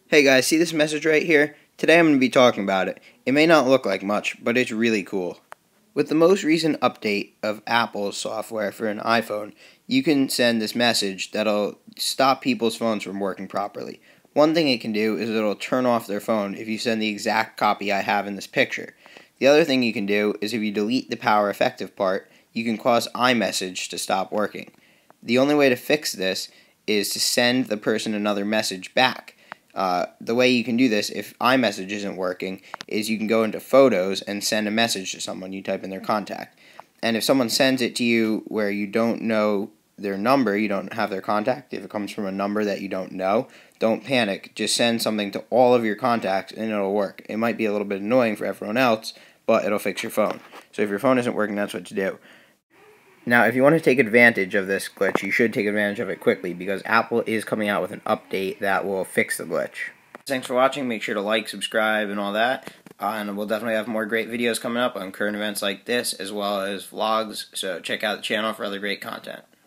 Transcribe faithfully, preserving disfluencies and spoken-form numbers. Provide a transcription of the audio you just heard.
Hey guys, see this message right here? Today I'm going to be talking about it. It may not look like much, but it's really cool. With the most recent update of Apple's software for an iPhone, you can send this message that'll stop people's phones from working properly. One thing it can do is it'll turn off their phone if you send the exact copy I have in this picture. The other thing you can do is if you delete the power effective part, you can cause iMessage to stop working. The only way to fix this is to send the person another message back. Uh, the way you can do this, if iMessage isn't working, is you can go into Photos and send a message to someone. You type in their contact. And if someone sends it to you where you don't know their number, you don't have their contact, if it comes from a number that you don't know, don't panic. Just send something to all of your contacts and it'll work. It might be a little bit annoying for everyone else, but it'll fix your phone. So if your phone isn't working, that's what to do. Now, if you want to take advantage of this glitch, you should take advantage of it quickly because Apple is coming out with an update that will fix the glitch. Thanks for watching. Make sure to like, subscribe, and all that. Uh, and we'll definitely have more great videos coming up on current events like this as well as vlogs. So check out the channel for other great content.